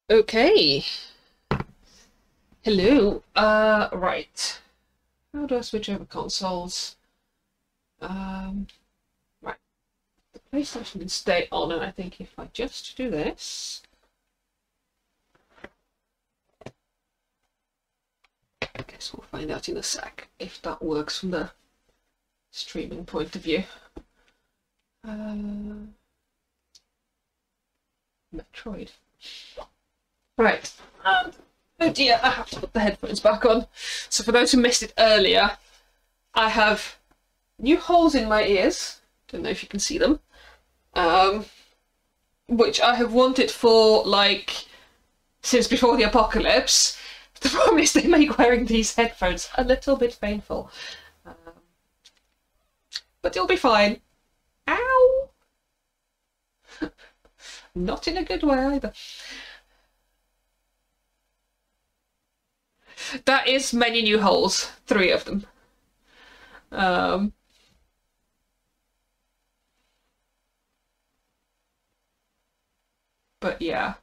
Okay. Hello. Right. How do I switch over consoles? Right. The PlayStation can stay on, and I think if I just do this, I guess we'll find out in a sec if that works from the streaming point of view. Metroid. Right. Oh dear, I have to put the headphones back on. So for those who missed it earlier, I have new holes in my ears. Don't know if you can see them. Which I have wanted for, like, since before the apocalypse. The problem is they make wearing these headphones a little bit painful. But you'll be fine. Ow! Not in a good way either. That is many new holes. 3 of them. But yeah.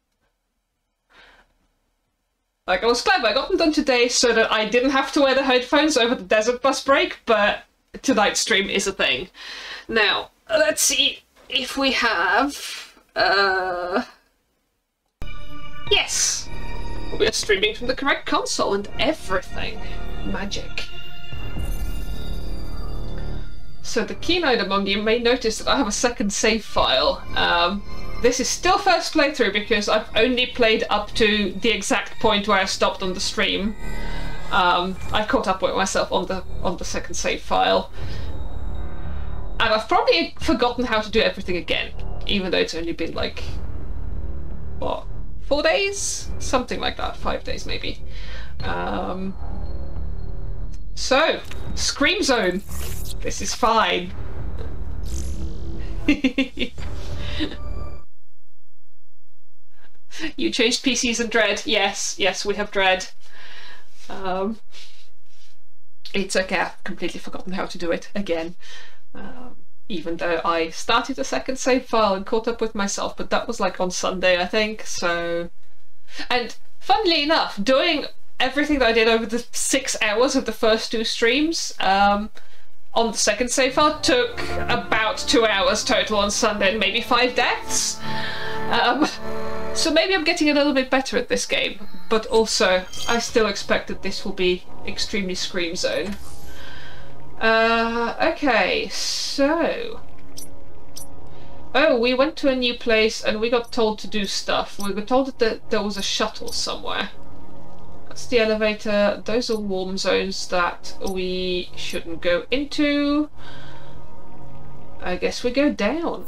Like, I was glad I got them done today so that I didn't have to wear the headphones over the desert bus break, but tonight's stream is a thing. Now, let's see if we have... Yes! We are streaming from the correct console and everything. Magic. So the keen-eyed among you may notice that I have a second save file. This is still first playthrough because I've only played up to the exact point where I stopped on the stream. I caught up with myself on the second save file. And I've probably forgotten how to do everything again, even though it's only been like, what, 4 days? Something like that, 5 days maybe. So, Scream Zone. This is fine. You changed PCs and Dread. Yes, yes, we have Dread. It's okay, I've completely forgotten how to do it again. Even though I started a second save file and caught up with myself, but that was like on Sunday, I think, so... And funnily enough, doing everything that I did over the 6 hours of the first 2 streams, on the second save file took about 2 hours total on Sunday and maybe 5 deaths. So maybe I'm getting a little bit better at this game, but also I still expect that this will be extremely Scream Zone. Okay, so... Oh, we went to a new place and we got told to do stuff. We were told that there was a shuttle somewhere. That's the elevator. Those are warm zones that we shouldn't go into. I guess we go down.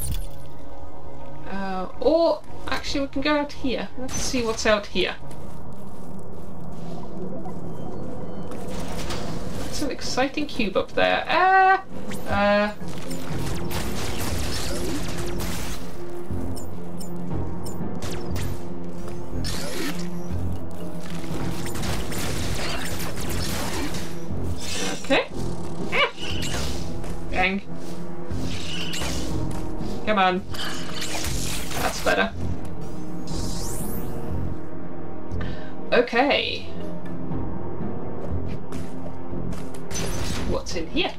Or actually we can go out here. Let's see what's out here. That's an exciting cube up there. Okay. Dang. Come on. That's better. Okay. What's in here?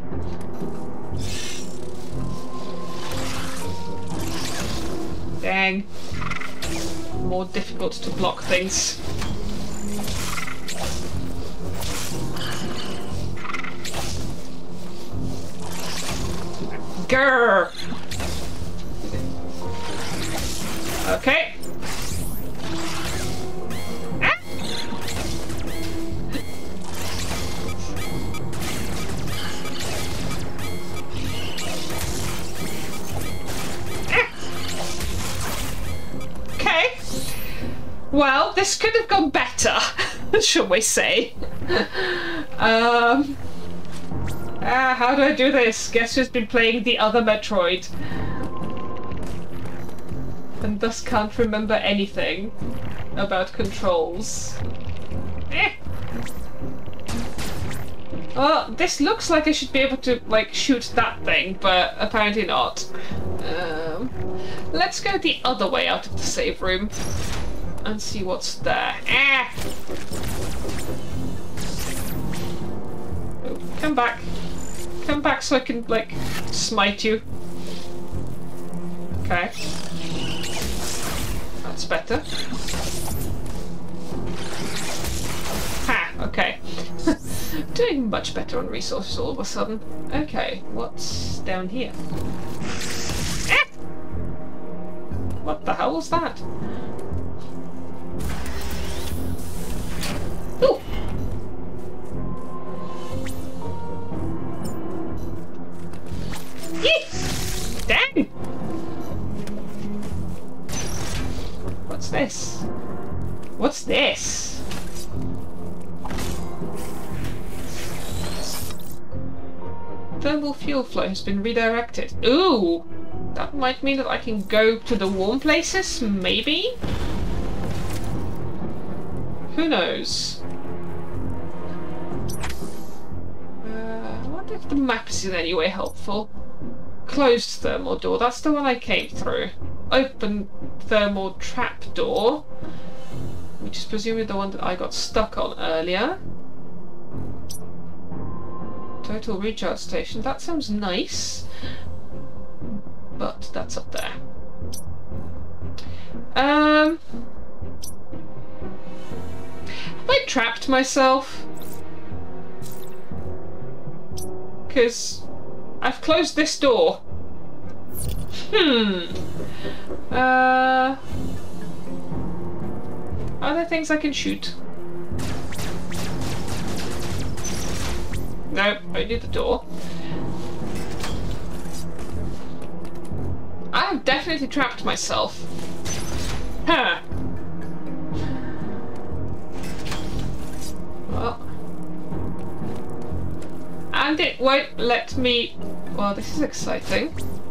Dang. More difficult to block things. Grrr! Okay. Ah! Ah! Okay. Well, this could have gone better, shall we say. How do I do this? Guess who's been playing the other Metroid? And thus can't remember anything about controls. Well, this looks like I should be able to, like, shoot that thing, but apparently not. Let's go the other way out of the save room. and see what's there. Ah! Oh, come back. Come back so I can, like, smite you. Okay. That's better. Ha! Okay. Doing much better on resources all of a sudden. Okay, what's down here? Ah! What the hell was that? Ooh! Yee! Dang! What's this? What's this? Thermal fuel flow has been redirected. Ooh! That might mean that I can go to the warm places, maybe? Who knows? I wonder if the map is in any way helpful. Closed thermal door, that's the one I came through. Open thermal trap door, which is presumably the one that I got stuck on earlier. Total recharge station, that sounds nice, but that's up there. Have I trapped myself? Because I've closed this door. Are there things I can shoot? No, only the door. I have definitely trapped myself. Huh. Well. And it won't let me... Well, this is exciting.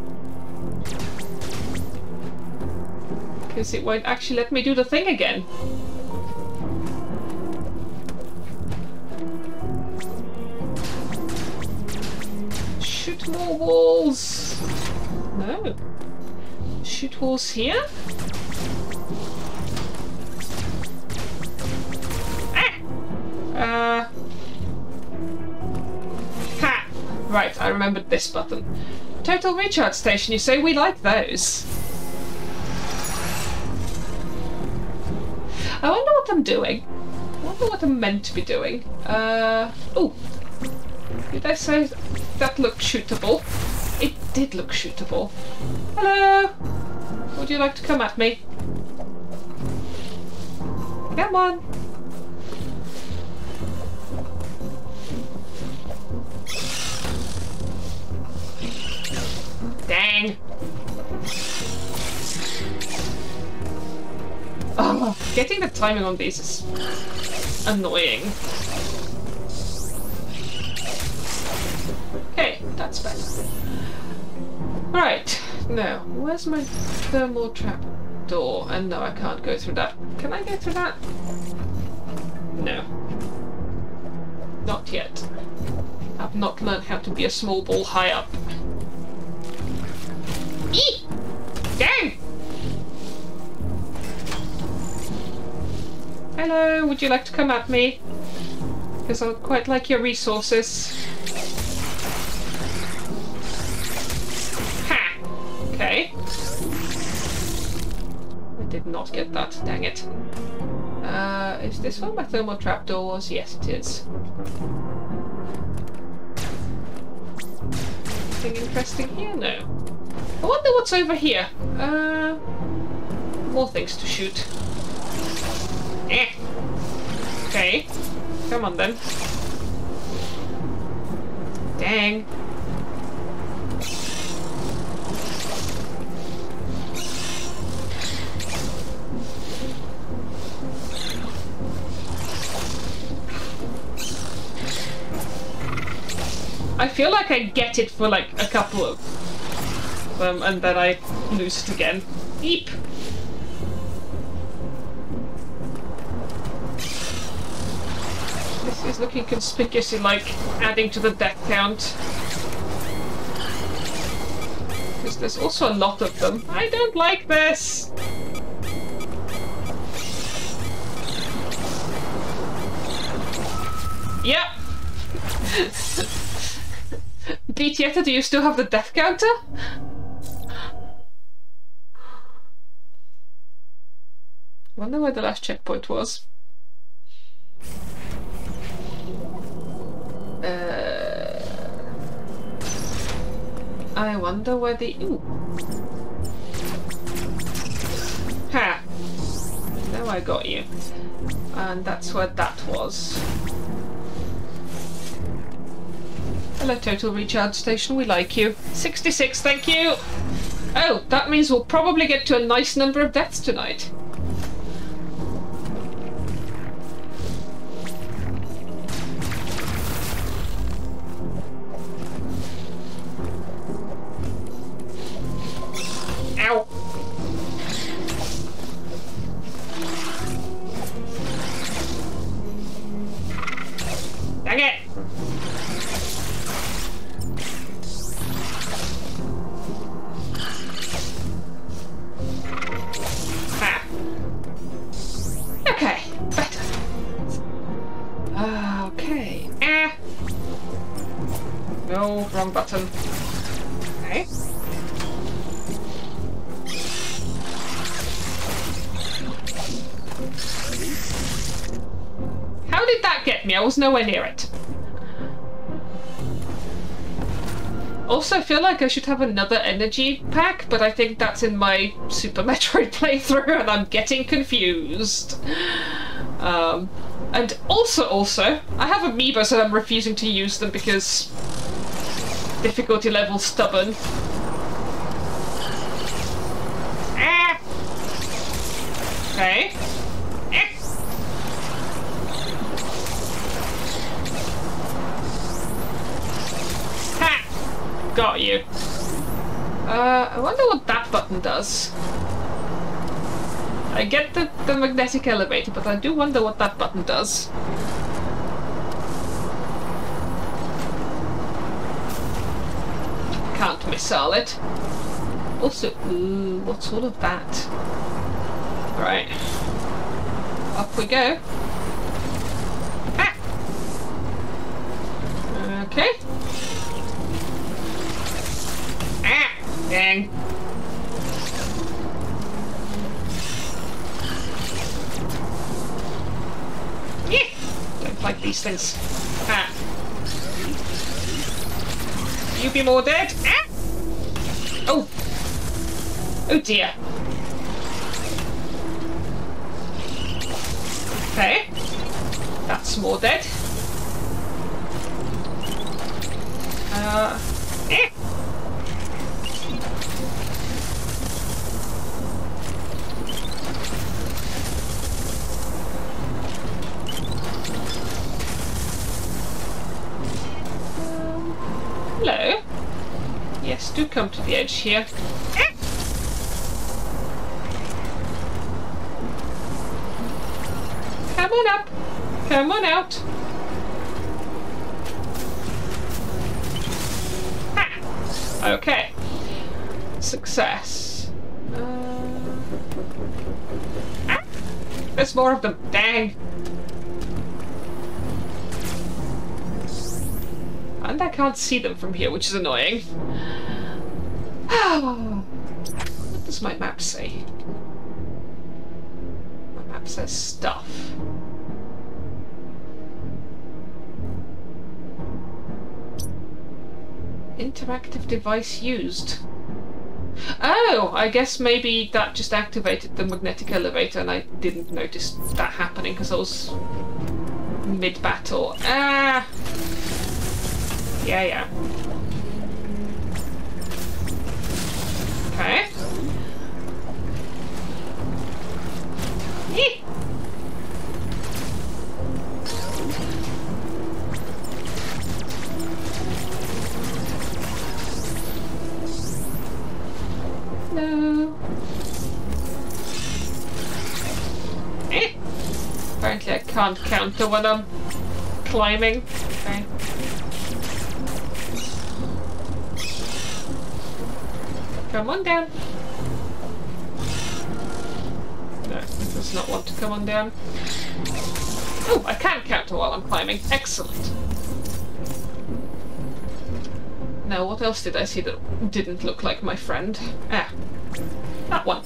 Because it won't actually let me do the thing again. Shoot more walls! No. Shoot walls here? Ah! Ha! Right, I remembered this button. Total recharge station, you say? We like those. I wonder what I'm doing. I wonder what I'm meant to be doing. Oh! Did I say that looked shootable? It did look shootable. Hello! Would you like to come at me? Come on! Dang! Oh, getting the timing on these is annoying. Okay, that's better. Right, now, where's my thermal trap door? And no, I can't go through that. Can I go through that? No. Not yet. I've not learned how to be a small ball high up. Eee! Dang! Hello, would you like to come at me? Because I would quite like your resources. Ha! Okay. I did not get that, dang it. Is this where my thermal trapdoor was? Yes, it is. Anything interesting here? No. I wonder what's over here. More things to shoot. Eh. Okay. Come on then. Dang. I feel like I get it for like a couple of them and then I lose it again. Eep. This is looking conspicuously like adding to the death count. Because there's also a lot of them. I don't like this! BTS, do you still have the death counter? Wonder where the last checkpoint was. I wonder where the... Ooh. Ha! Now I got you. And that's where that was. Hello, Total Recharge Station, we like you. 66, thank you! Oh, that means we'll probably get to a nice number of deaths tonight. Ow! Dang it! Ah. Okay, better. Okay. Ah. No, wrong button. Okay. How did that get me? I was nowhere near it. Also, I feel like I should have another energy pack, but I think that's in my Super Metroid playthrough and I'm getting confused. And also, I have amiibos and I'm refusing to use them because difficulty level stubborn. Ah! Okay. Got you. I wonder what that button does. I get the magnetic elevator, but I do wonder what that button does. Can't missile it. Also, ooh, what's all of that? Right. Up we go. Ah! Okay. Ah! Dang. Yeah! Don't like these things. Ah. You be more dead? Ah! Oh! Oh dear. Okay. That's more dead. Eh. Hello. Yes, do come to the edge here. Eh. Come on up. Come on out. Ha. Okay. Success. Ah. There's more of them. Dang. And I can't see them from here, which is annoying. What does my map say? My map says stuff. Interactive device used. Oh, I guess maybe that just activated the magnetic elevator and I didn't notice that happening because I was mid-battle. Ah! Yeah. Okay. Yee. No. Eh. Apparently I can't counter when I'm climbing. Okay. Come on down. No, it does not want to come on down. Oh, I can counter while I'm climbing. Excellent. Now, what else did I see that didn't look like my friend? Ah, that one.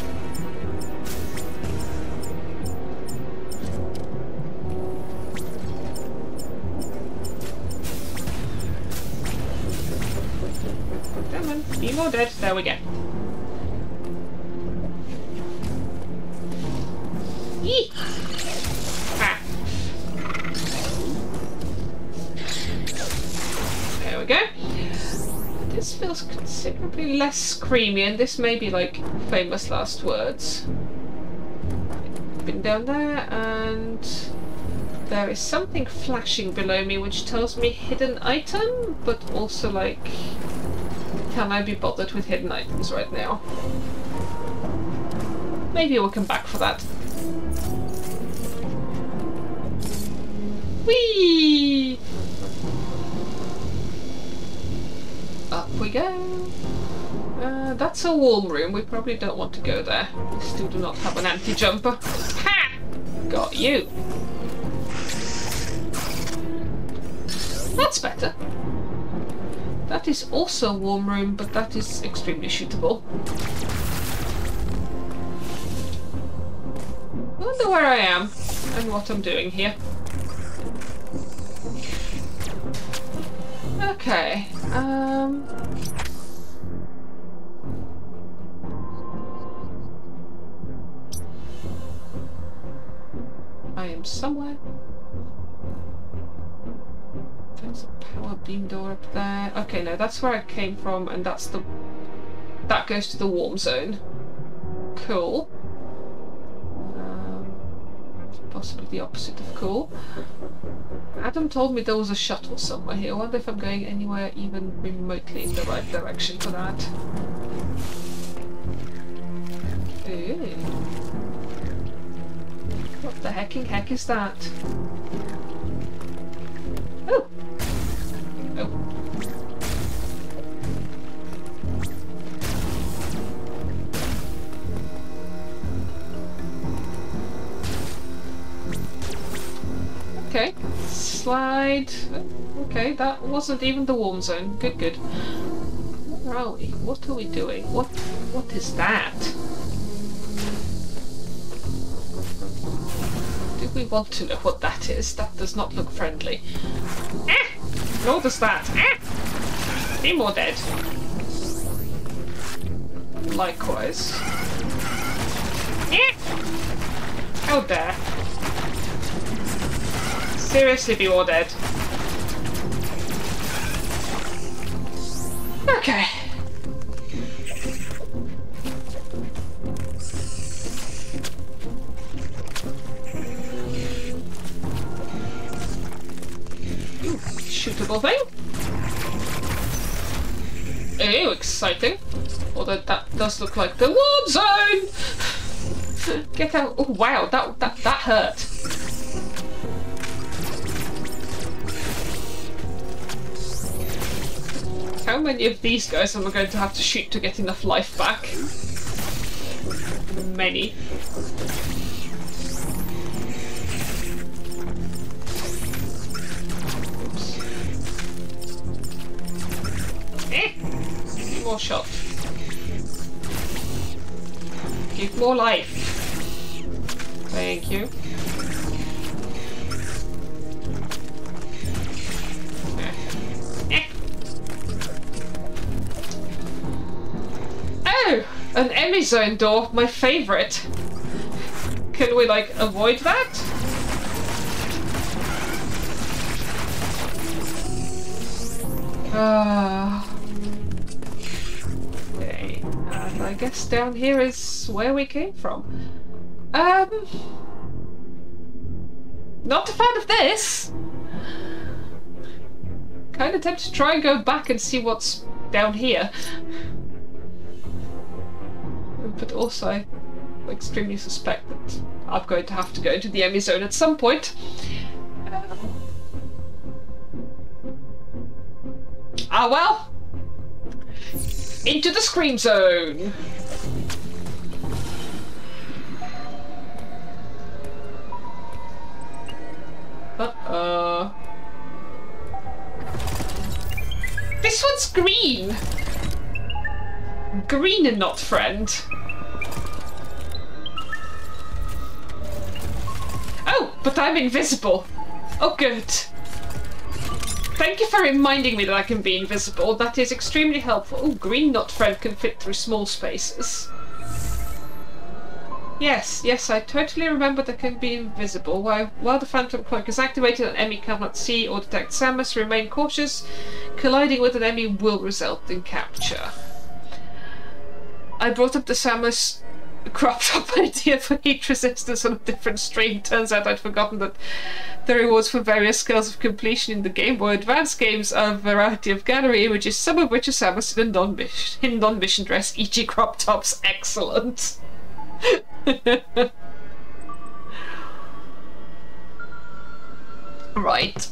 Come on, be more dead. There we go. Eee! Ah. There we go. This feels considerably less screamy, and this may be like famous last words. Been down there, and there is something flashing below me which tells me hidden item, but also like, can I be bothered with hidden items right now? Maybe we'll come back for that. Whee! Up we go. That's a warm room. We probably don't want to go there. We still do not have an anti-jumper. Ha! Got you. That's better. That is also a warm room, but that is extremely shootable. I wonder where I am and what I'm doing here. Okay, I am somewhere. There's a power beam door up there. Okay, no, that's where I came from, and that goes to the warm zone. Cool. Possibly the opposite of cool. Adam told me there was a shuttle somewhere here. I wonder if I'm going anywhere even remotely in the right direction for that. Ooh. What the hecking heck is that? Oh! Oh. Okay, slide. Okay, that wasn't even the warm zone. Good, good. Where are we? What are we doing? What is that? Do we want to know what that is? That does not look friendly. Ah! Nor does that. Ah! Be more dead. Likewise. Ah! How dare. Seriously, be all dead. Okay. Shootable thing. Oh, exciting. Although that does look like the warm zone. Get out. Oh wow, that hurt. How many of these guys am I going to have to shoot to get enough life back? Many. Oops. More shot. Give more life. Thank you. Oh! An Emmy Zone door, my favourite. Can we, like, avoid that? Okay, and I guess down here is where we came from. Not a fan of this! Kind of tempted to try and go back and see what's down here. But also, I extremely suspect that I'm going to have to go to the Emmy Zone at some point. Well! Into the Scream Zone! This one's green! Green and not friend. Oh, but I'm invisible. Oh, good. Thank you for reminding me that I can be invisible. That is extremely helpful. Oh, green not friend can fit through small spaces. Yes, yes, I totally remember that can be invisible. While the Phantom Cloak is activated, an enemy cannot see or detect Samus. Remain cautious. Colliding with an enemy will result in capture. I brought up the Samus crop top idea for heat resistance on a different stream. Turns out I'd forgotten that the rewards for various scales of completion in the Game Boy Advance games are a variety of gallery images, some of which are Samus in non-mission dress, e.g. crop tops. Excellent. Right.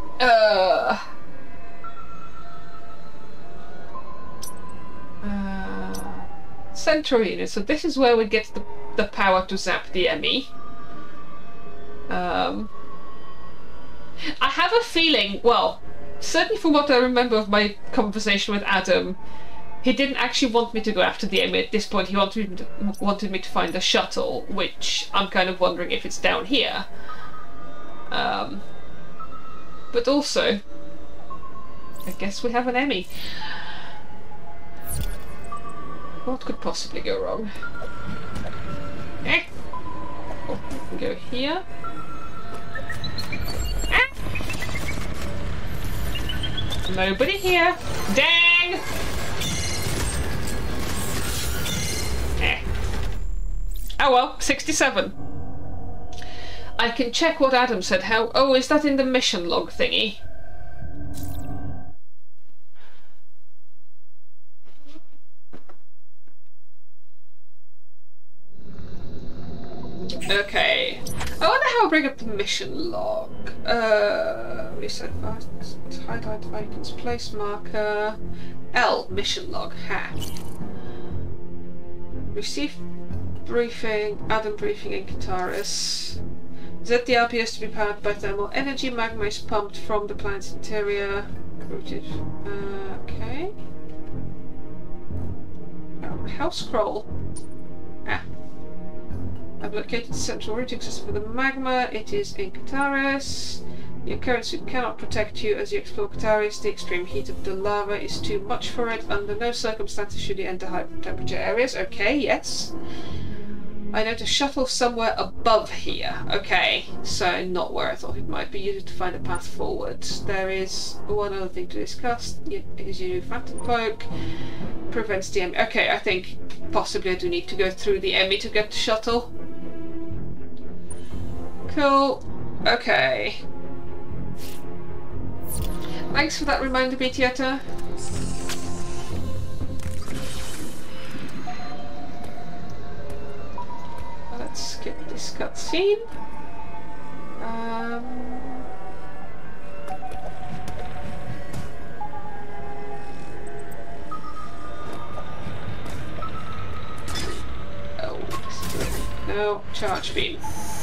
Central unit. So this is where we get the power to zap the Emmy. I have a feeling, well, certainly from what I remember of my conversation with Adam, he didn't actually want me to go after the Emmy at this point. He wanted me to find the shuttle, which I'm kind of wondering if it's down here. But also, I guess we have an Emmy. What could possibly go wrong? Eh? Oh, we can go here. Ah! Nobody here. Dang! Eh. Oh well, 67. I can check what Adam said. How? Oh, is that in the mission log thingy? Okay. I wonder how I'll bring up the mission log. Reset buttons, highlight icons, place marker. L, mission log, ha. Receive briefing, Adam briefing in Kataris. Z, the RPS to be powered by thermal energy. Magma is pumped from the planet's interior. Rooted. Okay. Health scroll. Ah. I've located the central routing system for the magma. It is in Kataris. Your current suit cannot protect you as you explore Kataris. The extreme heat of the lava is too much for it. Under no circumstances should you enter high temperature areas. Okay, yes. I note a shuttle somewhere above here. Okay, so not where I thought it might be. Used to find a path forward. There is one other thing to discuss. Is your new Phantom Cloak. Prevents the Emmy. Okay, I think possibly I do need to go through the Emmy to get the shuttle. Cool. Okay. Thanks for that reminder, Betietta. Let's skip this cutscene. Oh, no, charge beam.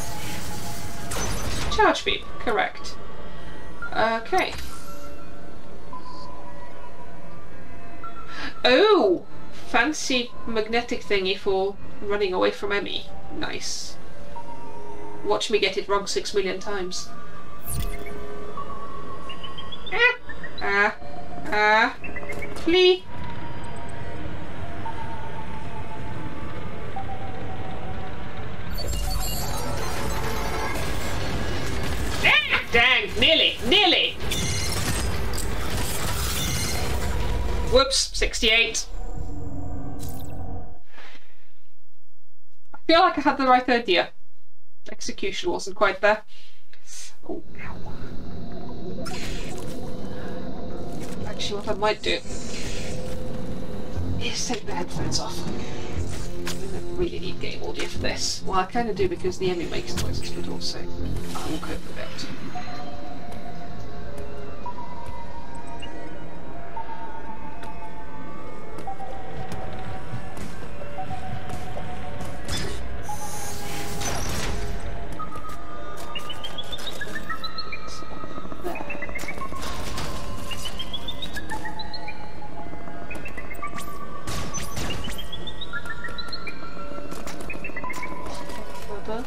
Charge beam, correct. Okay. Oh! Fancy magnetic thingy for running away from Emmy. Nice. Watch me get it wrong 6 million times. Flee! Dang, nearly! Whoops, 68. I feel like I had the right idea. Execution wasn't quite there. Oh, ow. Actually, what I might do is take the headphones off. I don't really need game audio for this. Well, I kind of do because the Emmy makes noises, but also I will cope with it. remember.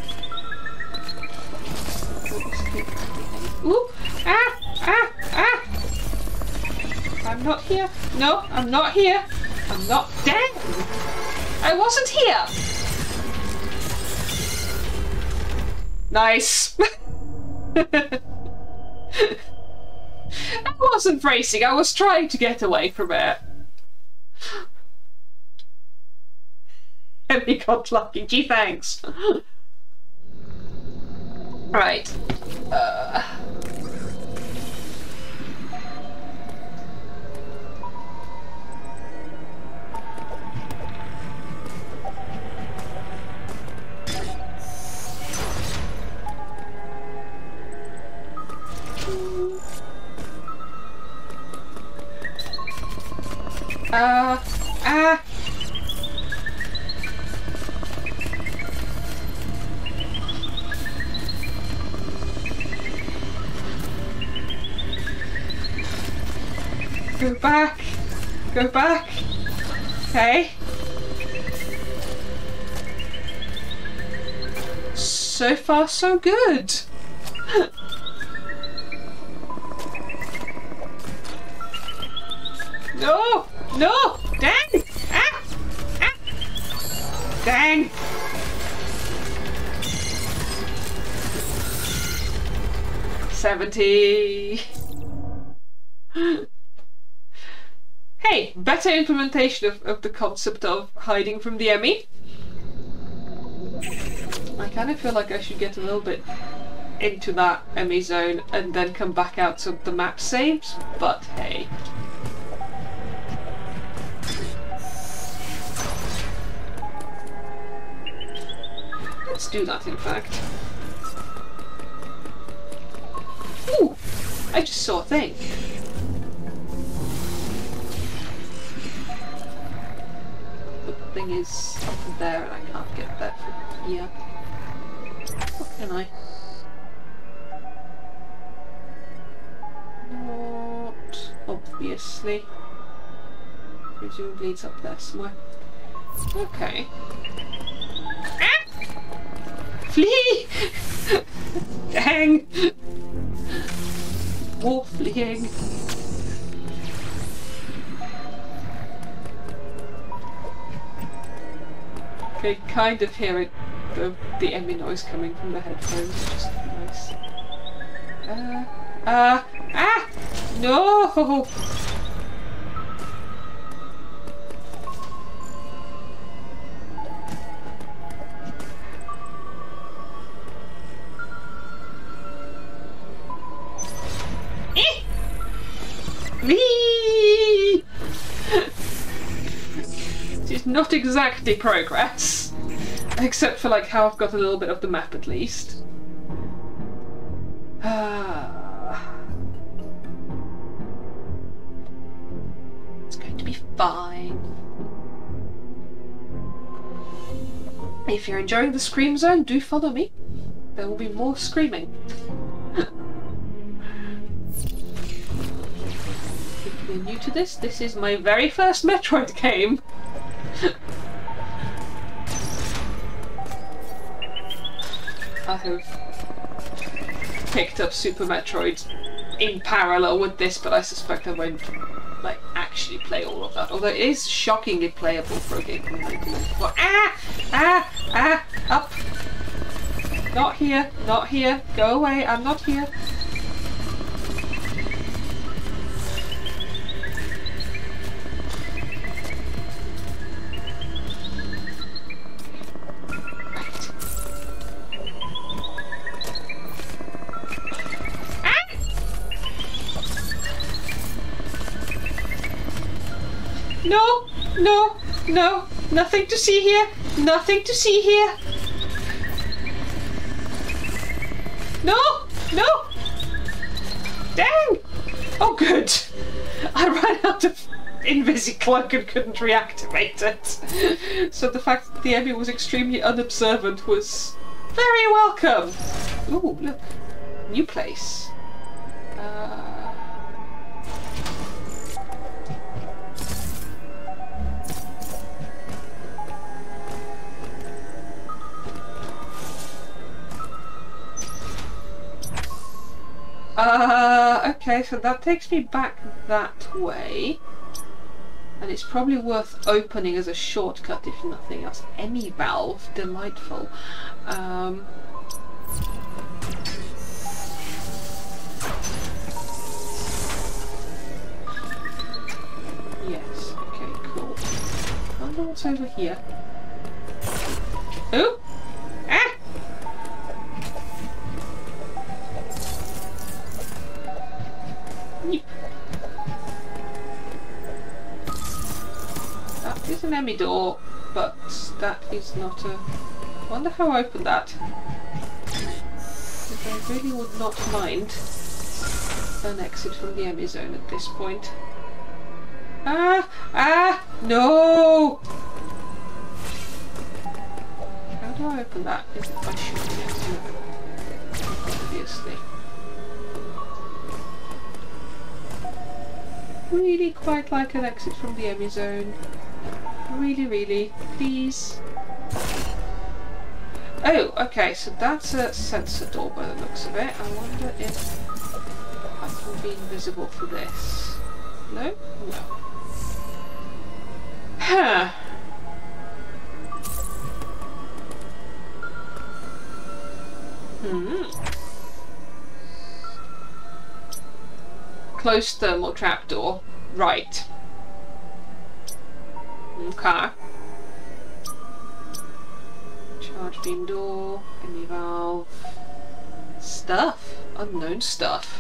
Ooh! Ah! Ah! Ah! I'm not here. No, I'm not here. I'm not dead. I wasn't here. Nice. I wasn't racing. I was trying to get away from it. And we got lucky. Gee, thanks. Right. Go back. Go back. Okay. So far, so good. No! No! Dang! Ah! Ah! Dang! $70. Hey, better implementation of the concept of hiding from the Emmy. I kind of feel like I should get a little bit into that Emmy zone and then come back out so the map saves, but hey. Let's do that, in fact. Ooh! I just saw a thing. But the thing is up there and I can't get that from here. What can I? Not obviously. Presumably it's up there somewhere. Okay. Ah! Flee! Dang! More fleeing. Okay, kind of hear it, the Emmy noise coming from the headphones, which is nice. No! Me! It is not exactly progress, except for like how I've got a little bit of the map at least. It's going to be fine. If you're enjoying the Scream Zone, do follow me. There will be more screaming. If you're new to this, this is my very first Metroid game. I have picked up Super Metroid in parallel with this, but I suspect I won't like actually play all of that. Although it is shockingly playable for a game from 1994. Up! Not here, not here. Go away, I'm not here. No, no, no, nothing to see here, nothing to see here. No, no, dang. Oh good, I ran out of Invisicloak and couldn't reactivate it. So the fact that the Emmy was extremely unobservant was very welcome. Ooh, look, new place. Okay, so that takes me back that way. And it's probably worth opening as a shortcut if nothing else. Emmy valve, delightful. Yes, okay, cool. I wonder what's over here. Oh! Ah! That is an Emmy door, but that is not a... I wonder how I open that. Because I really would not mind an exit from the Emmy zone at this point. Ah! Ah! No! How do I open that? Is it by shooting it? No. Obviously. Really quite like an exit from the Emmy zone. Really, really. Please. Oh, okay, so that's a sensor door by the looks of it. I wonder if I can be invisible for this. No? No. Huh. Closed thermal trapdoor. Right. Okay. Charge beam door. Emmy valve. Stuff. Unknown stuff.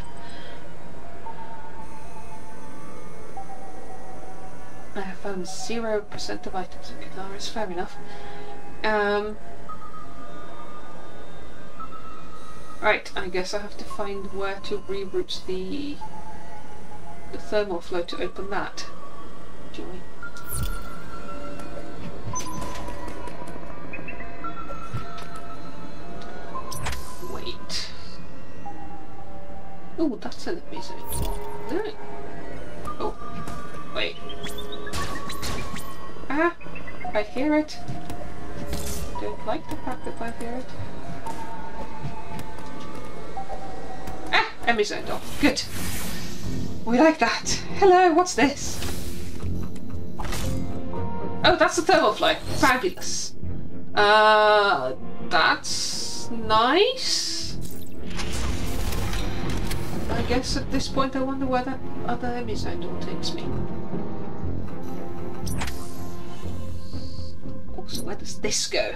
I have found 0% of items in Kadaris. Fair enough. Right, I guess I have to find where to reroute the thermal flow to open that. Joy. Wait. Oh, that's an amazing door. No. Oh, wait. Ah, I hear it. Don't like the fact that I hear it. Ah, Emmy's own door. Good. We like that. Hello, what's this? Oh, that's the thermal flow. Fabulous. That's nice. I guess at this point I wonder where that other Emmy zone door takes me. Also, where does this go?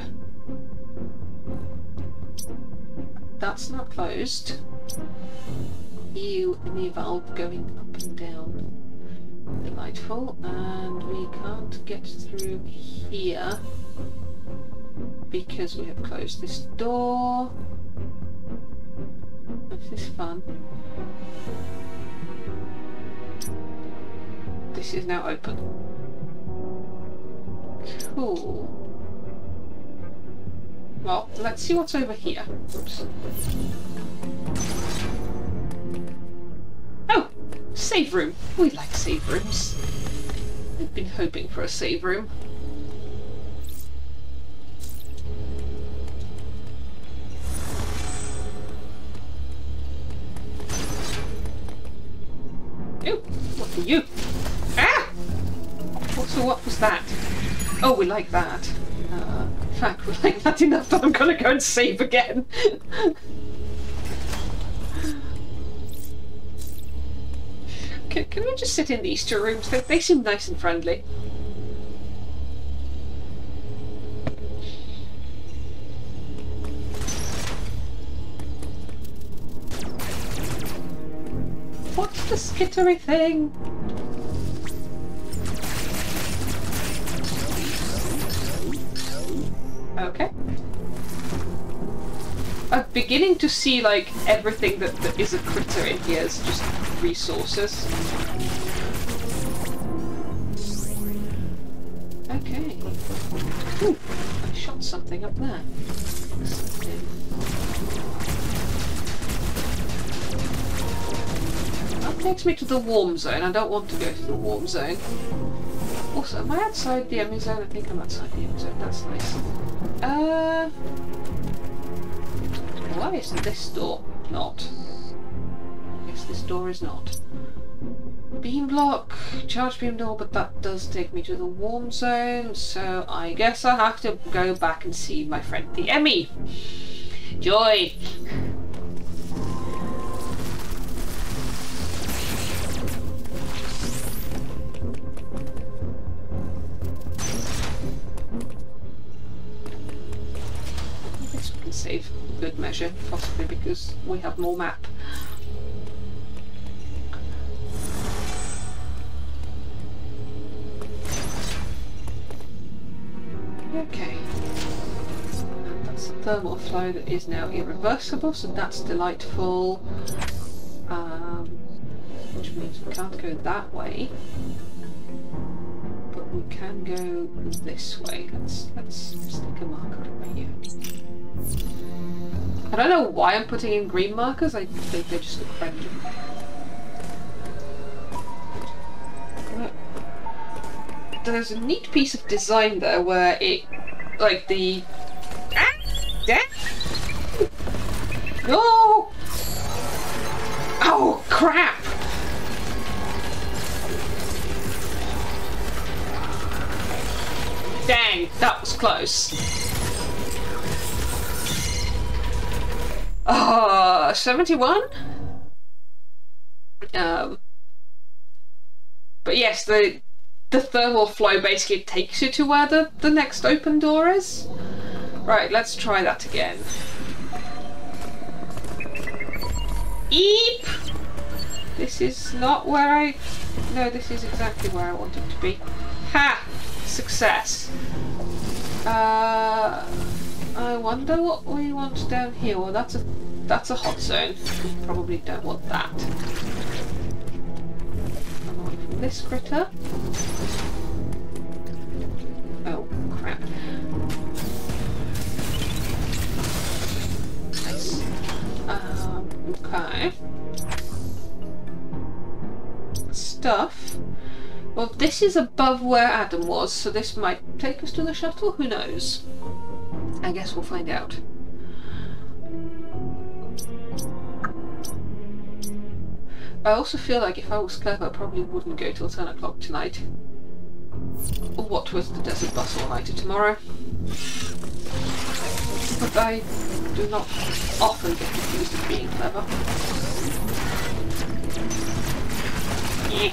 That's not closed. Ew, Emmy valve going up and down. Delightful. And we can't get through here because we have closed this door. This is fun. This is now open. Cool. Well, let's see what's over here. Oops. Oh! Save room. We like save rooms. I've been hoping for a save room. Oh, what are you? Ah! So what was that? Oh, we like that. In fact, we like that enough that I'm gonna go and save again. Can we just sit in these two rooms? They seem nice and friendly. What's the skittery thing? Okay. I'm beginning to see like everything that is a critter in here is just resources. Okay. Ooh, I shot something up there. That takes me to the warm zone. I don't want to go to the warm zone. Also, am I outside the Emmy zone? I think I'm outside the Emmy zone. That's nice. Why is this door not? this door is not. Beam block, charge beam door, but that does take me to the warm zone, so I guess I have to go back and see my friend the Emmy. Joy! I guess we can save good measure, possibly because we have more map. Okay, and that's the thermal flow that is now irreversible, so that's delightful. Which means we can't go that way, but we can go this way. Let's stick a marker over here. I don't know why I'm putting in green markers. I think they just look friendly. There's a neat piece of design there where it, like the... No! Oh, crap! Dang, that was close. 71? But yes, the thermal flow basically takes you to where the next open door is. Right, let's try that again. Eep! This is not where I... No, this is exactly where I want it to be. Ha! Success. I wonder what we want down here. Well, that's a hot zone. We probably don't want that. I'm away from this critter. Oh, crap. Nice. Okay. Stuff. Well, this is above where Adam was, so this might take us to the shuttle. Who knows? I guess we'll find out. I also feel like if I was clever, I probably wouldn't go till 10 o'clock tonight. What with the desert bus all night tomorrow. But I do not often get accused of being clever. Yeah.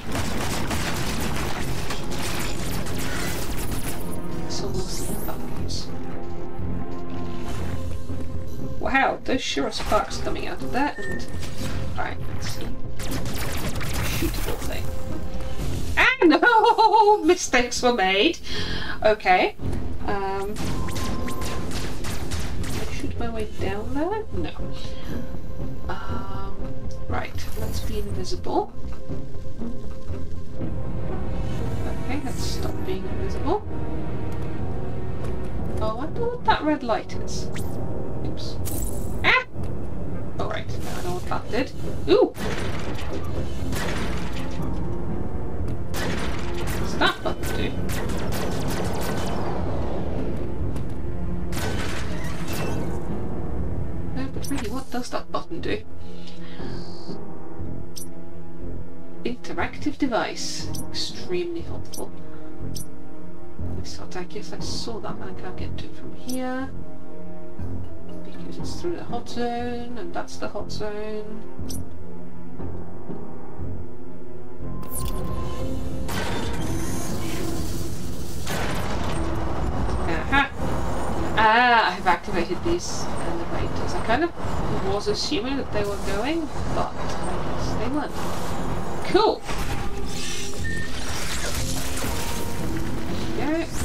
So we'll see how that goes. Wow, there's sure are sparks coming out of that, and... Alright, let's see. Shootable thing. Ah, no! Mistakes were made! Okay. Can I shoot my way down there? No. Right, let's be invisible. Okay, let's stop being invisible. Oh, I wonder what that red light is. Oops. Ah! Alright, now I know what that did. Ooh! What's that button do? No, but really, what does that button do? Interactive device. Extremely helpful. I guess I saw that, but I can't get to it from here. Because it's through the hot zone, and that's the hot zone. Aha! Ah, I've activated these elevators. I kind of was assuming that they were going, but I guess they weren't. Cool! There we go.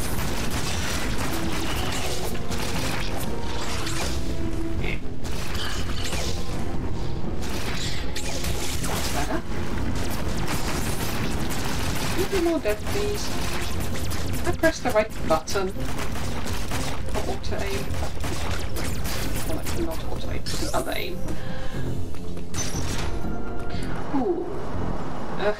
Better. A little more death, please. I pressed the right button. Auto aim. Well, actually not auto aim, the other aim. Cool. Ugh.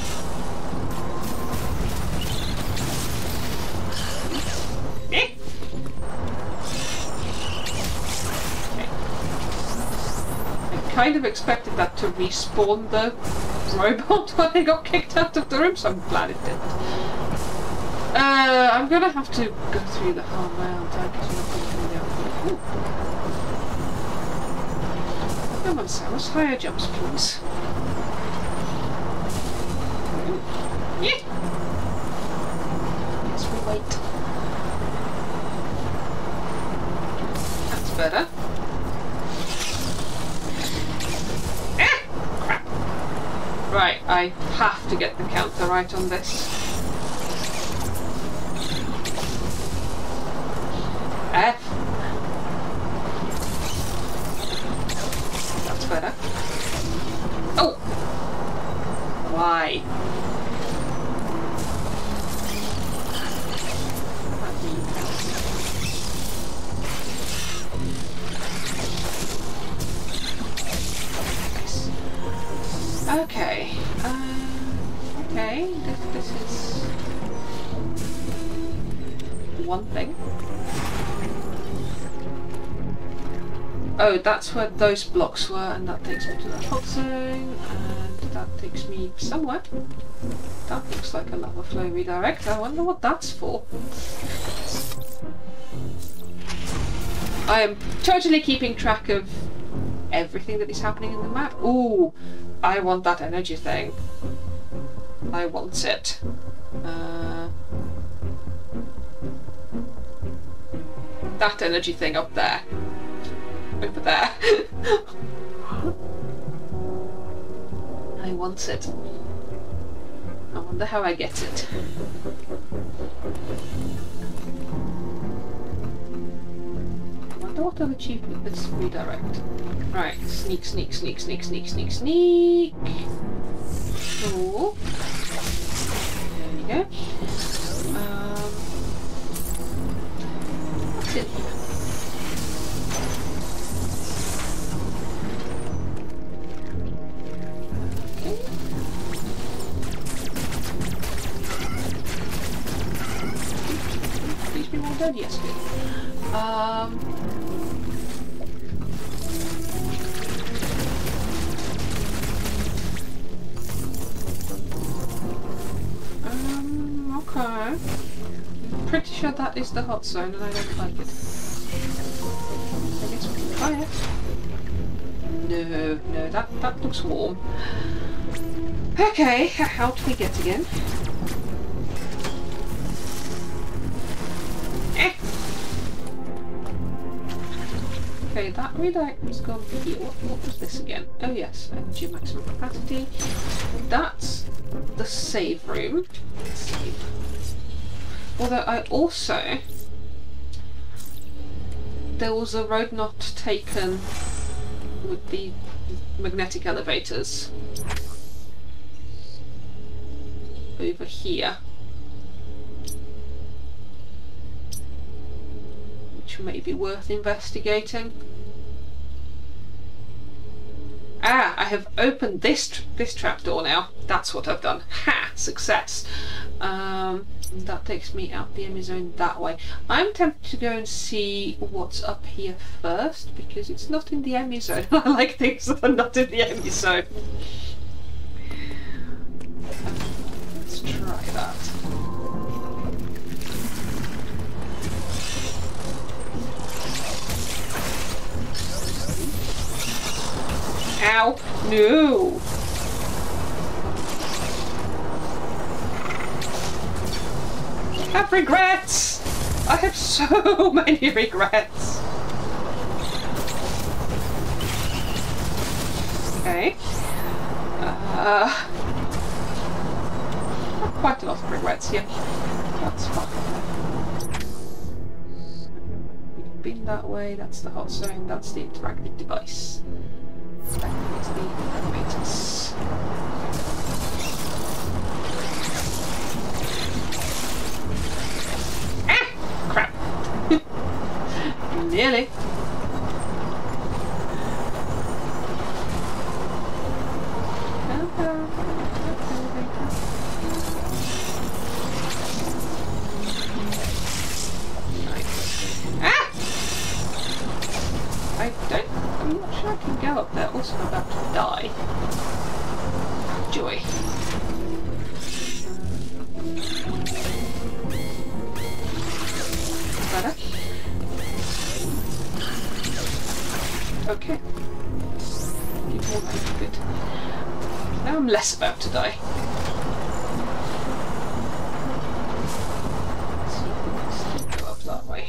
Eh? Okay. kind of expected that to respawn the robot when they got kicked out of the room, so I'm glad it didn't. I'm gonna have to go through the whole round. I guess you're not going to do the other. Come on, Samus, higher jumps, please. Yeah. Yes, we wait. That's better. Ah! Crap. Right, I have to get the counter right on this. F. That's better. Oh! Why? Okay. Okay. This is one thing. Oh, that's where those blocks were, and that takes me to the hot zone, and that takes me somewhere. That looks like a lava flow redirect. I wonder what that's for. I am totally keeping track of everything that is happening in the map. Ooh, I want that energy thing. I want it. That energy thing up there. Over there. I want it. I wonder how I get it. I wonder what I've achieved with this redirect. Right, sneak, sneak, sneak, sneak, sneak, sneak, sneak. Cool. There we go. What's in here? Please be more dead, yes, good. Okay. I'm pretty sure that is the hot zone and I don't like it. I guess we can try it. No, that looks warm. Okay, how do we get again? Okay, that redirect was gone here. What was this again? Oh yes, energy maximum capacity. That's the save room. Save. Although I also... there was a road not taken with the magnetic elevators. Over here. Which may be worth investigating. Ah, I have opened this trapdoor now. That's what I've done. Ha! Success. That takes me out the Emmy zone that way. I'm tempted to go and see what's up here first because it's not in the Emmy zone. I like things that are not in the Emmy zone. Let's try that. Ow! No! I have regrets! I have so many regrets! Okay. Quite a lot of regrets here. That's fine. We've been that way, that's the hot zone, that's the interactive device. That is the elevators. Ah! Crap! Nearly. I'm not sure I can go up there. Also, I'm about to die. Joy. Better. Okay. Keep more life, good. Now I'm less about to die. Let's see if we can still go up that way.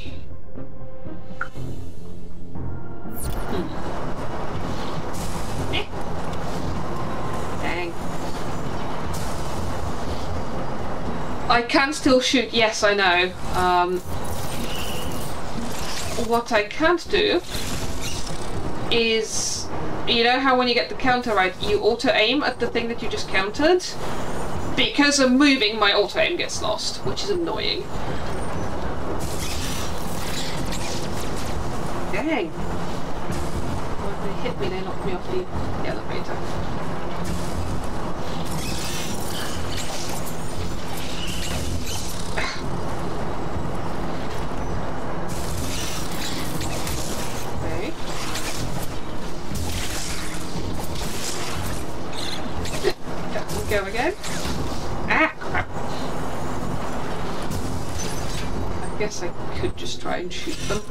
Eh. Dang. I can still shoot, yes, I know. What I can't do is, you know how when you get the counter right, you auto-aim at the thing that you just countered? Because I'm moving, my auto-aim gets lost, which is annoying. Dang. When they hit me, they knocked me off the elevator. Go again. Ah, crap. I guess I could just try and shoot them.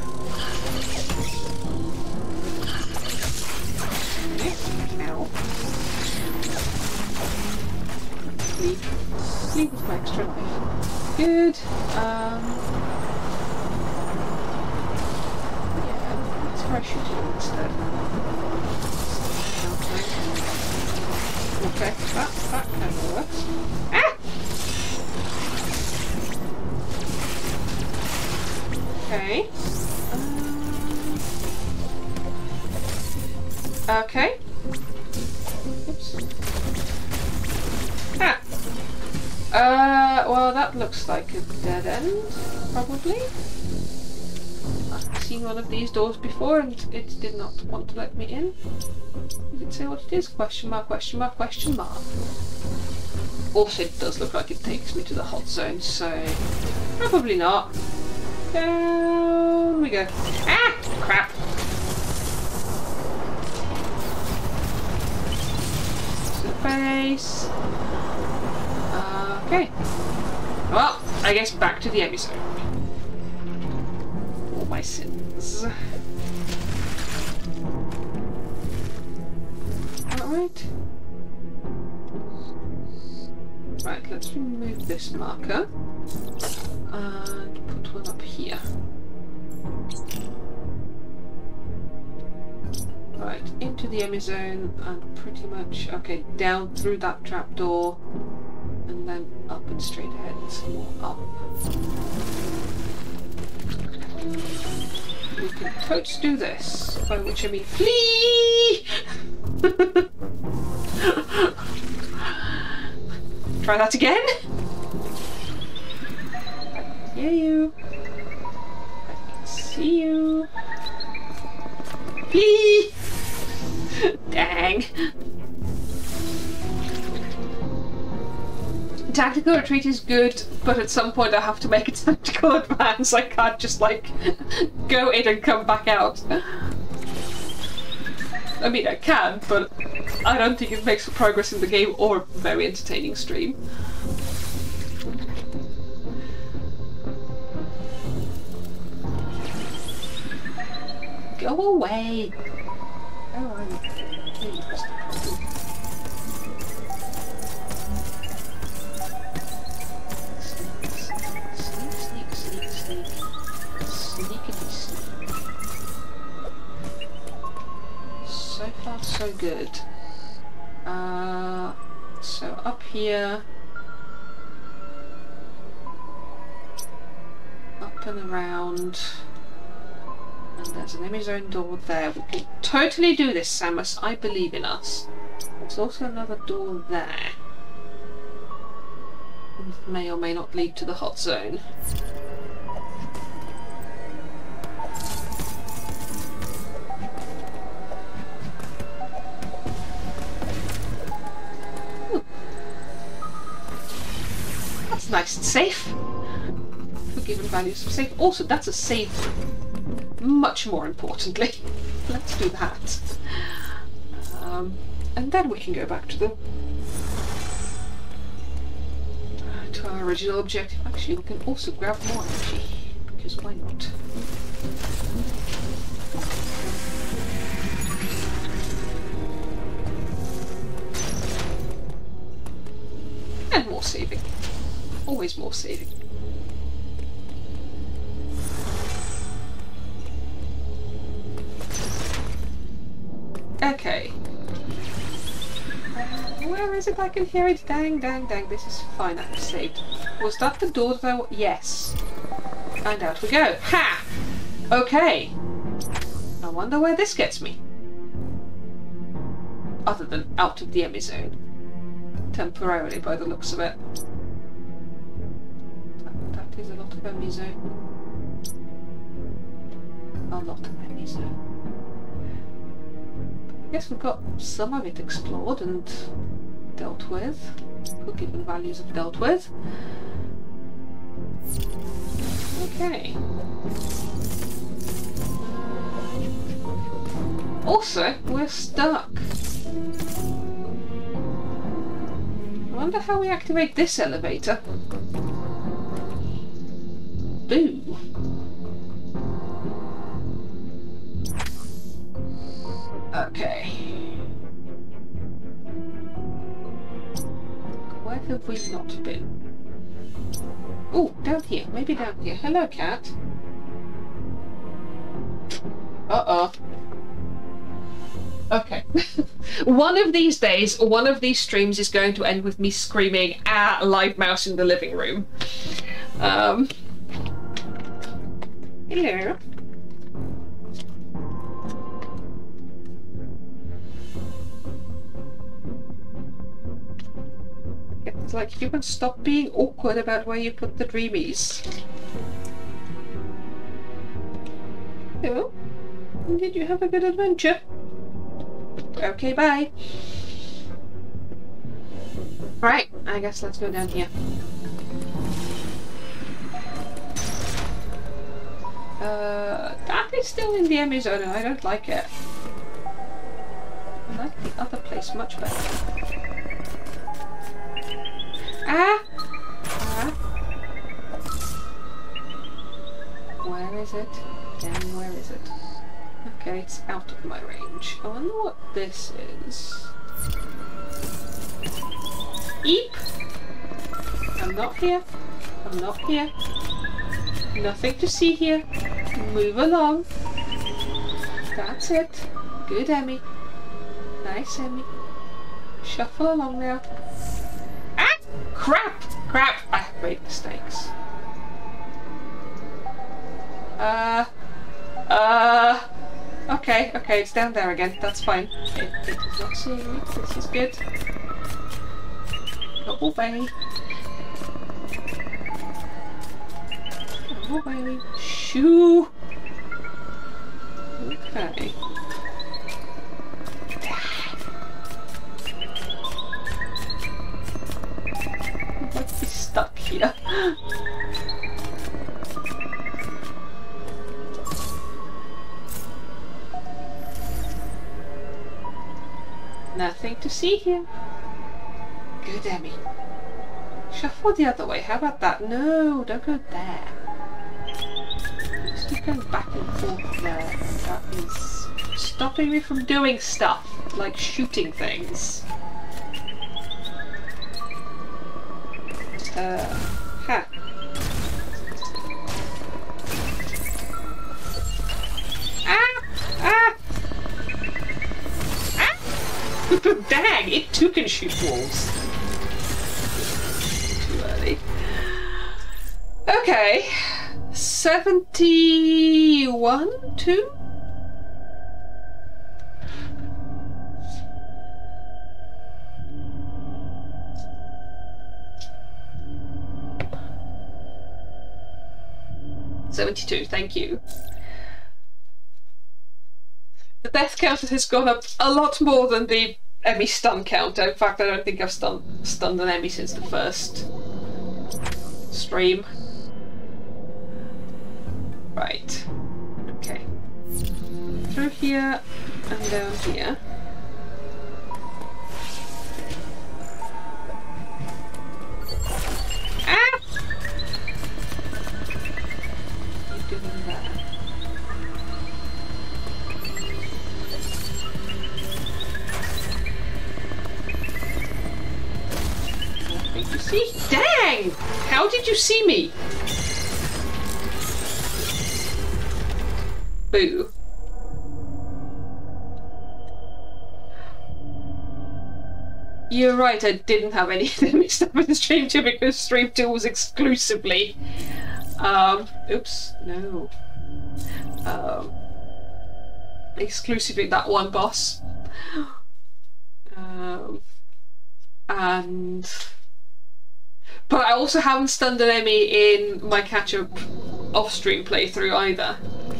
Ow. Leave with my extra life. Good. Yeah, let's try shooting instead. Okay, that kind of works. Ah! Okay. Okay. Oops. Ah! Well, that looks like a dead end, probably. I've seen one of these doors before and it did not want to let me in. Does it say what it is? Question mark, question mark, question mark. Also, it does look like it takes me to the hot zone, so probably not. Down we go. Ah! Crap! To the face. Okay. Well, I guess back to the Emmy zone. All my sins. Alright. Right, let's remove this marker and put one up here. Right, into the Emmy zone and pretty much, okay, down through that trapdoor and then up and straight ahead and some more up. We can totes do this, by which I mean flee! Try that again? I can hear you. I can see you. Flee! Dang. Tactical retreat is good, but at some point I have to make a tactical advance. I can't just like go in and come back out. I mean, I can, but I don't think it makes for progress in the game or a very entertaining stream. Go away! Oh, I'm pleased. So far, so good. So up here, up and around, and there's an Emmy zone door there. We can totally do this, Samus. I believe in us. There's also another door there. It may or may not lead to the hot zone. That's nice and safe. Forgiven values of safe. Also, that's a save room. Much more importantly. let's do that. And then we can go back to our original objective. Actually, we can also grab more energy, because why not? And more saving. Always more saving. Okay. Where is it? I can hear it. Dang, dang, dang. This is fine. I've saved. Was that the door that I... Yes. And out we go. Ha! Okay. I wonder where this gets me. Other than out of the Emmy zone. Temporarily, by the looks of it. That is a lot of Emmy zone. A lot of Emmy zone. I guess we've got some of it explored and dealt with. Given values have dealt with. Okay. Also, we're stuck. I wonder how we activate this elevator. Boo. Okay. Where have we not been? Oh, down here. Maybe down here. Hello, cat. Uh-oh. Okay. One of these days, one of these streams is going to end with me screaming, "Ah, live mouse in the living room." Hello. It's like, if you can stop being awkward about where you put the dreamies. Hello? Did you have a good adventure? Okay, bye. Right, I guess let's go down here. That is still in the Emmy zone and I don't like it. I like the other place much better. Ah! Ah! Where is it? Damn, where is it? Okay, it's out of my range. I wonder what this is. Eep! I'm not here. I'm not here. Nothing to see here. Move along. That's it. Good, Emmy. Nice, Emmy. Shuffle along now. Ah! Crap! Crap! I have made mistakes. Okay, okay, it's down there again. That's fine. It is not seeing me. This is good. Go away. Go away. Shoo! Okay. I might be stuck here. Nothing to see here. Good, Emmy. Shuffle the other way. How about that? No, don't go there. Just keep going back and forth there. That is stopping me from doing stuff, like shooting things. Ha. Ah! Ah! Dang, it too can shoot walls. Too early. Okay. 71? 2? $72, thank you. The death counter has gone up a lot more than the Emmy stun counter. In fact, I don't think I've stunned an Emmy since the first stream. Right. Okay. Through here and down here. Ah! What are you doing there? Nothing to see. Dang! How did you see me? Boo. You're right, I didn't have anything mixed up with Stream 2 because Stream 2 was exclusively... oops, no. Exclusively that one boss. But I also haven't stunned an enemy in my catch-up off-stream playthrough either.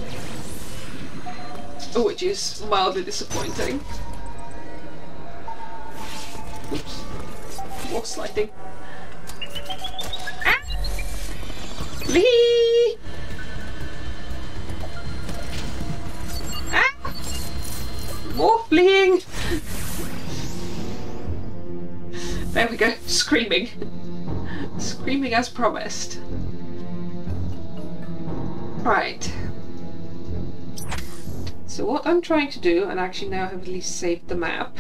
Which is mildly disappointing. Oops. More sliding. Ah! Lee! Ah! More fleeing! There we go. Screaming. Screaming as promised. Right. So what I'm trying to do, and actually now I have at least saved the map.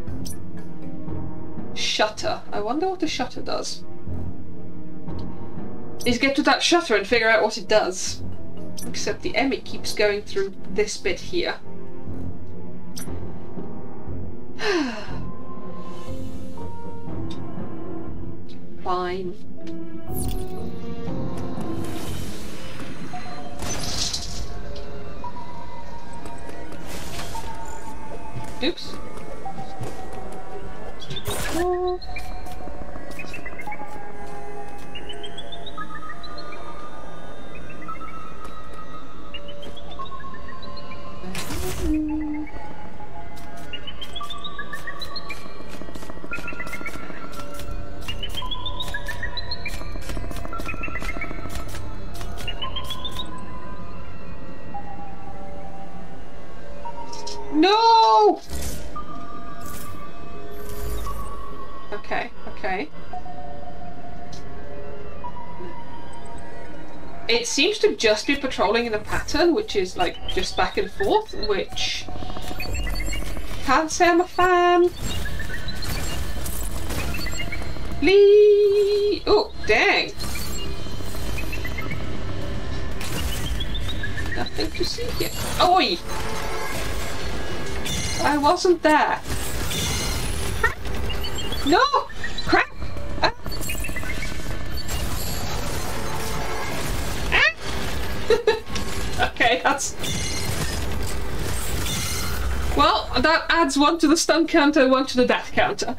Shutter. I wonder what the shutter does. Is get to that shutter and figure out what it does. Except the Emmy keeps going through this bit here. Fine. Oops. Oh. No! Okay, okay. It seems to just be patrolling in a pattern, which is like just back and forth, which can't say I'm a fan. Lee! Oh, dang! Nothing to see here. Oi! I wasn't there. No! Crap! Ah. Ah. Okay, that's... Well, that adds one to the stun counter, one to the death counter.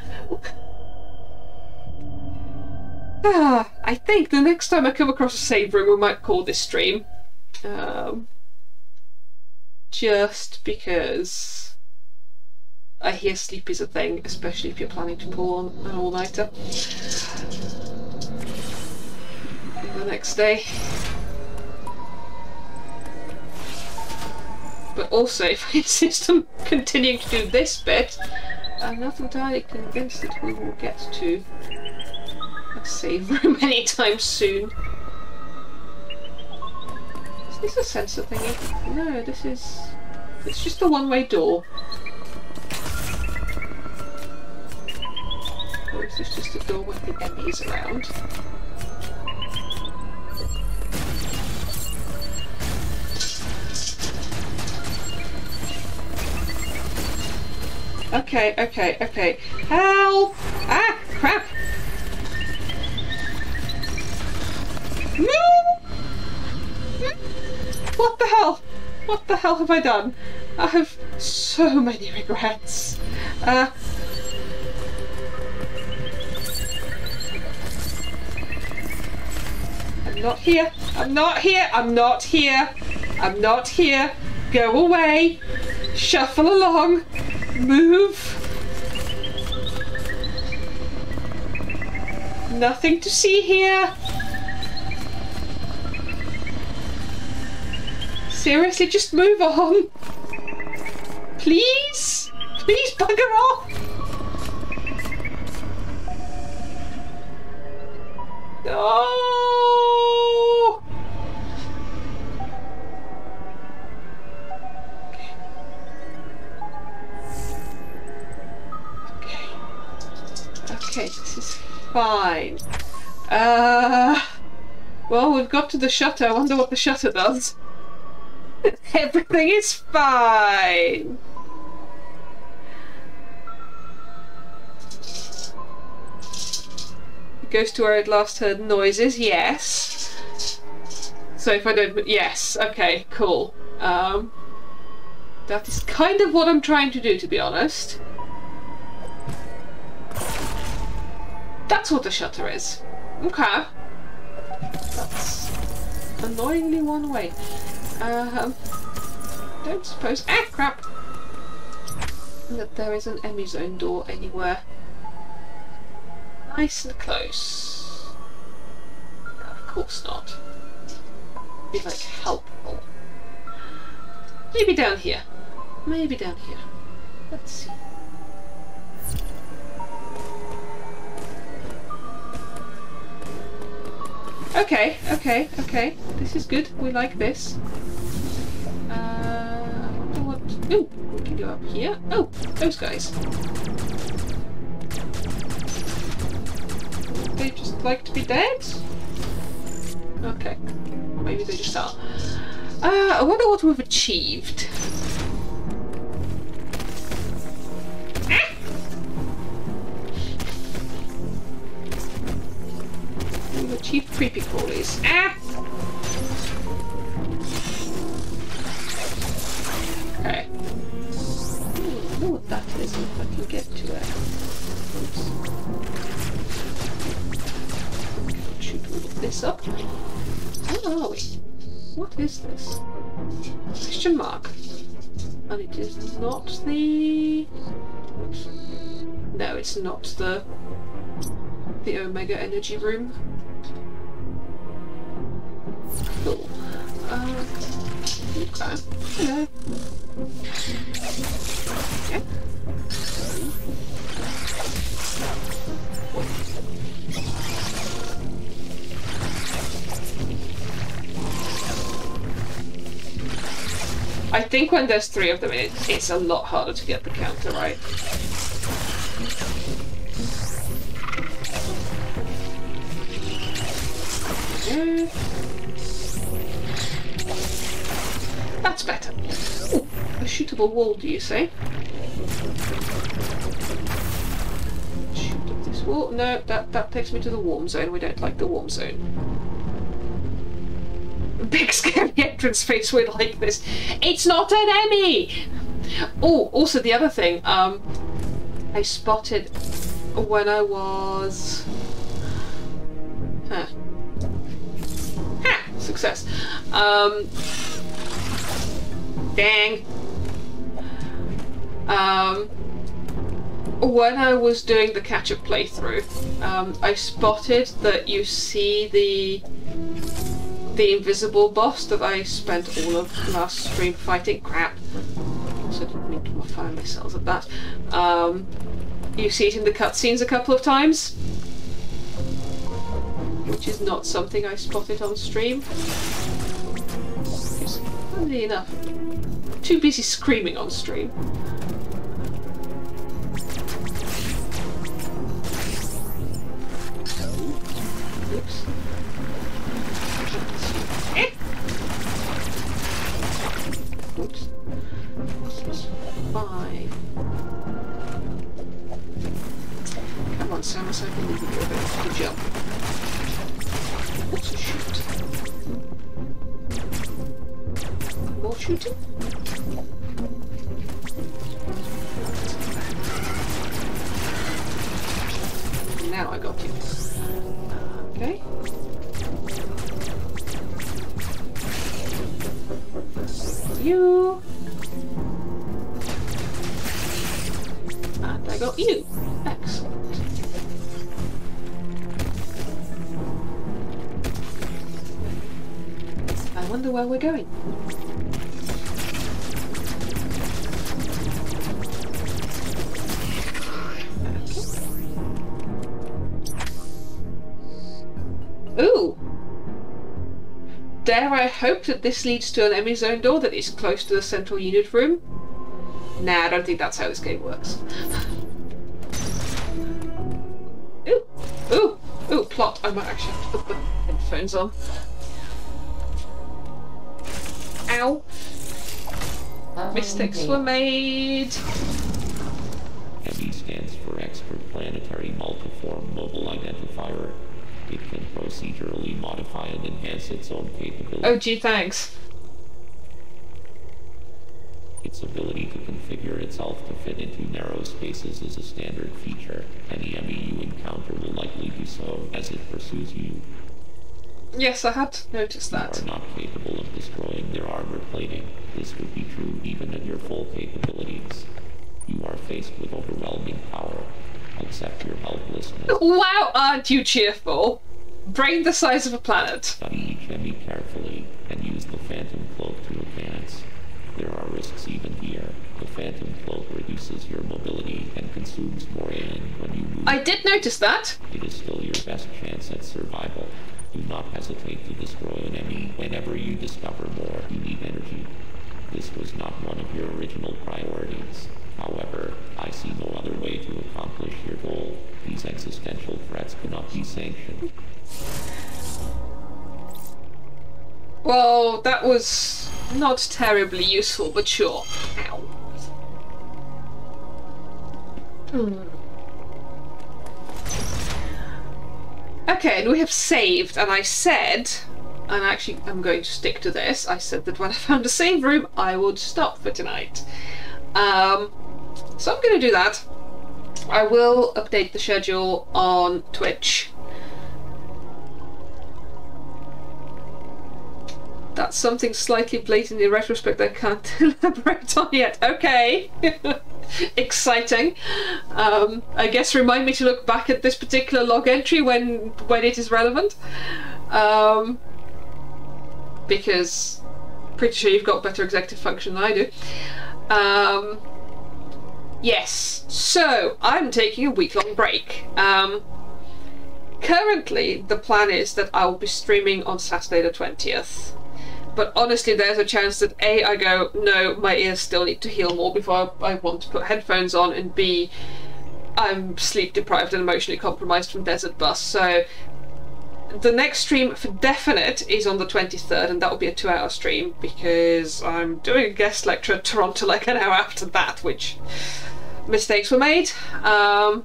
I think the next time I come across a save room, we might call this stream. Just because... I hear sleep is a thing, especially if you're planning to pull on an all-nighter the next day. But also, if I insist on continuing to do this bit, I'm not entirely convinced that we will get to a save room anytime soon. Is this a sensor thingy? No, this is... it's just a one-way door. Or is this just a door with the enemies around? Okay, okay, okay. Help! Ah! Crap! No! What the hell? What the hell have I done? I have so many regrets. I'm not here. I'm not here. I'm not here. I'm not here. Go away. Shuffle along. Move. Nothing to see here. Seriously, just move on. Please? Please bugger off! No! Okay. Okay, this is fine. Well, we've got to the shutter. I wonder what the shutter does. Everything is fine. It goes to where it last heard noises, yes. So if I don't... Yes, okay, cool. That is kind of what I'm trying to do, to be honest. That's what the shutter is. Okay. That's annoyingly one way. Don't suppose... Ah, crap! That there is an Emmy-zone door anywhere. Nice and close. No, of course not. Be like helpful. Maybe down here. Maybe down here. Let's see. Okay, okay, okay. This is good. We like this. I wonder what... Ooh, we can go up here. Oh, those guys. They just like to be dead? Okay. Maybe they just are. I wonder what we've achieved. Ah! We've achieved creepy crawlies. Ah! Okay. I don't know what that is if I can get to it. Oops. Shoot all of this up. Where are we? What is this? Question mark. And it is not the... No, it's not the Omega energy room. Cool. Okay. Hello. Okay. I think when there's 3 of them, it's a lot harder to get the counter right. That's better. Ooh, a shootable wall, do you say? Shoot up this wall. No, that takes me to the warm zone. We don't like the warm zone. Big scary entrance face we like this. It's not an Emmy! Oh, also the other thing, I spotted when I was... Huh. Ha! Success. Dang. When I was doing the catch-up playthrough, I spotted that you see the invisible boss that I spent all of last stream fighting. Crap. Also didn't mean to fire myself at that. You see it in the cutscenes a couple of times, which is not something I spotted on stream. Because, funnily enough, I'm too busy screaming on stream. Oops. Oops. This is 5. Come on, Samus, I believe you're able to jump. Also shoot. More shooting? Now I got you. Okay. You. And I got you. Excellent. I wonder where we're going. dare I hope that this leads to an Emmy zone door that is close to the central unit room? Nah, I don't think that's how this game works. Ooh, ooh, ooh, plot. I might actually have to put the headphones on. Ow. Mistakes were made. ME stands for Extraplanetary Multiform Mobile Identifier. It can procedurally modify and enhance its own capability. Oh gee, thanks. Its ability to configure itself to fit into narrow spaces is a standard feature. Any ME you encounter will likely do so as it pursues you. Yes, I had noticed that. You are not capable of destroying their armor plating. This would be true even at your full capabilities. You are faced with overwhelming power. Accept your helplessness. Wow, aren't you cheerful? Brain the size of a planet. Study each enemy carefully and use the Phantom Cloak to advance. There are risks even here. The Phantom Cloak reduces your mobility and consumes more alien when you move. I did notice that. It is still your best chance at survival. Do not hesitate to destroy an enemy whenever you discover more. You need energy. This was not one of your original priorities. However, I see no other way to accomplish your goal. These existential threats cannot be sanctioned. Well, that was not terribly useful, but sure. Ow. Okay, and we have saved, and I said, and actually I'm going to stick to this, I said that when I found a save room, I would stop for tonight. So I'm going to do that. I will update the schedule on Twitch. That's something slightly blatant in retrospect I can't elaborate on yet. Okay. Exciting. I guess remind me to look back at this particular log entry when it is relevant. Because pretty sure you've got better executive function than I do. Yes, so I'm taking a week-long break. Currently, the plan is that I will be streaming on Saturday the 20th. But honestly, there's a chance that A, I go, no, my ears still need to heal more before I want to put headphones on, and B, I'm sleep deprived and emotionally compromised from Desert Bus. So the next stream for definite is on the 23rd, and that will be a 2-hour stream because I'm doing a guest lecture at Toronto like an hour after that, which mistakes were made. But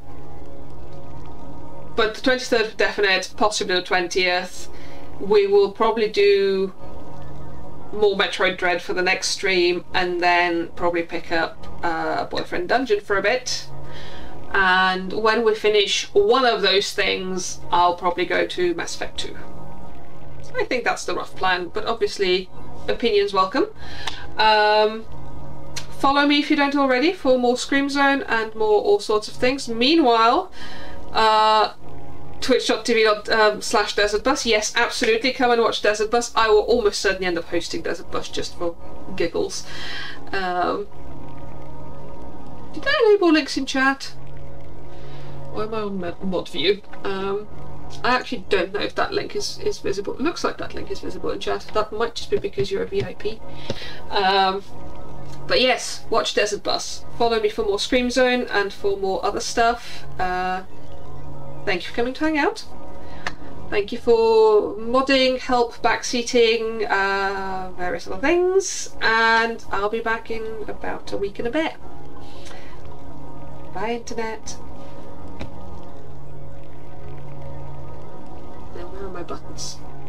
the 23rd for definite, possibly the 20th. We will probably do more Metroid Dread for the next stream, and then probably pick up Boyfriend Dungeon for a bit. And when we finish one of those things, I'll probably go to Mass Effect 2. I think that's the rough plan, but obviously opinions welcome. Follow me if you don't already for more Scream Zone and more all sorts of things. Meanwhile, twitch.tv/Desert Bus. Yes, absolutely, come and watch Desert Bus. I will almost certainly end up hosting Desert Bus just for giggles. Did I enable links in chat? Why am I on mod view? I actually don't know if that link is visible. It looks like that link is visible in chat. That might just be because you're a VIP. But yes, watch Desert Bus. Follow me for more Scream Zone and for more other stuff. Thank you for coming to hang out. Thank you for modding, help, backseating, various other things. And I'll be back in about a week and a bit. Bye, Internet. Now, where are my buttons?